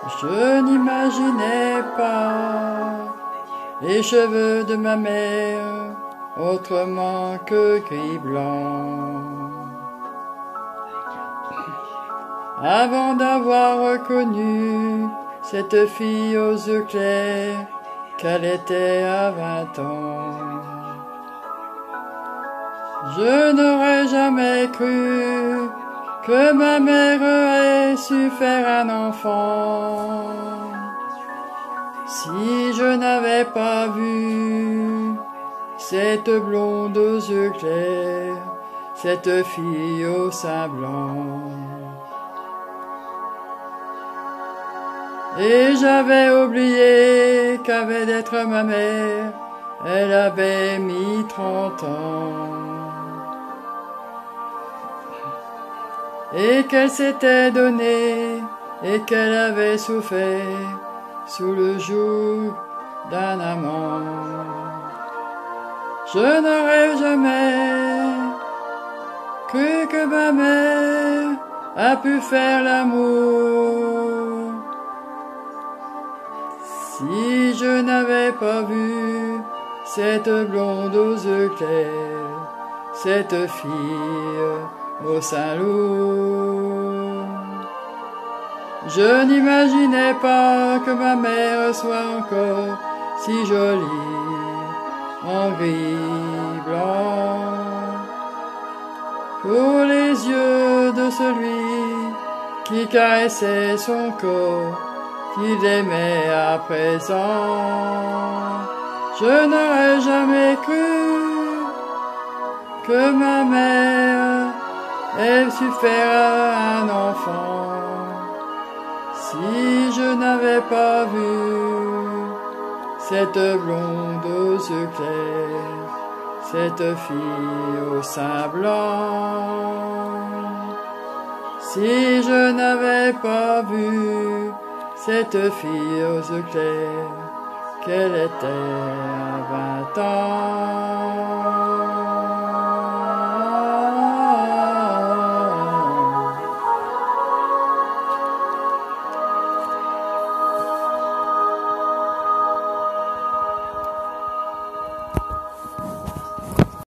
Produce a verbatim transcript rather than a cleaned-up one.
Je n'imaginais pas les cheveux de ma mère autrement que gris-blanc. Avant d'avoir reconnu cette fille aux yeux clairs, qu'elle était à vingt ans. Je n'aurais jamais cru que ma mère ait su faire un enfant, si je n'avais pas vu cette blonde aux yeux clairs, cette fille au sein blanc. Et j'avais oublié qu'avait d'être ma mère, elle avait mis trente ans. Et qu'elle s'était donnée, et qu'elle avait souffert sous le joug d'un amant. Je n'aurais jamais cru que ma mère a pu faire l'amour, si je n'avais pas vu cette blonde aux yeux clairs, cette fille au sein lourd. Je n'imaginais pas que ma mère soit encore si jolie en gris blanc, pour les yeux de celui qui caressait son corps, qu'il aimait à présent. Je n'aurais jamais cru que ma mère ait su faire un enfant, si je n'avais pas vu cette blonde aux yeux clairs, cette fille au sein blanc. Si je n'avais pas vu cette fille aux yeux clairs, qu'elle était à vingt ans.